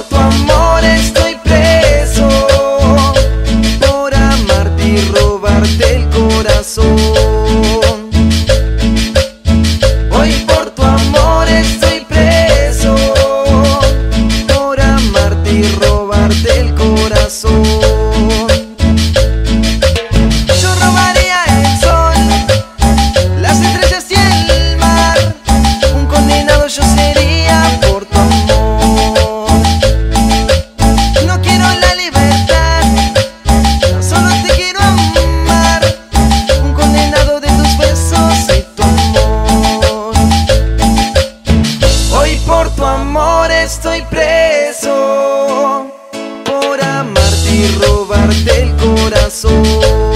por tu amor estoy preso, por amarte y robarte el corazón. Hoy por tu amor estoy preso, por amarte y robarte el corazón. Yo robaría el sol, las estrellas y el mar, un condenado yo sería por tu amor. No quiero la libertad, solo te quiero amar, un condenado de tus besos y tu amor. Hoy por tu amor estoy preso, por amarte y robarte el corazón.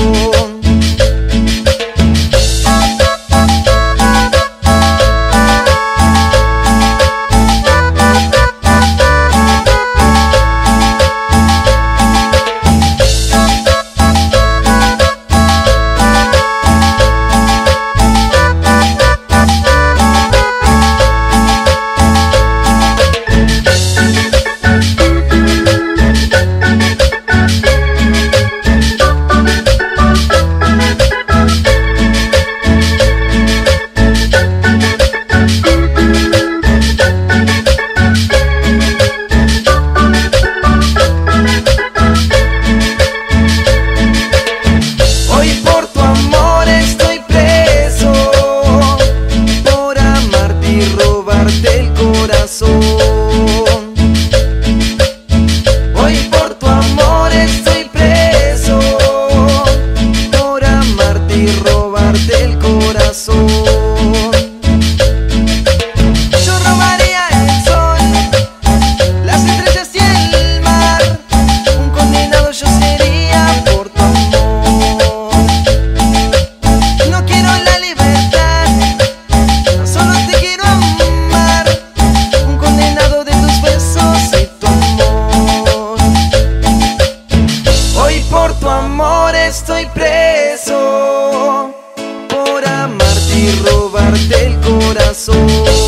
El corazón. Hoy por tu amor estoy preso, por amarte y robarte el corazón. Yo robaría el sol, las estrellas y el mar, un condenado yo sería por tu amor. No quiero la libertad, solo te quiero amar, un condenado de tus besos y tu amor. Hoy por tu amor estoy preso, por amarte y robarte el corazón.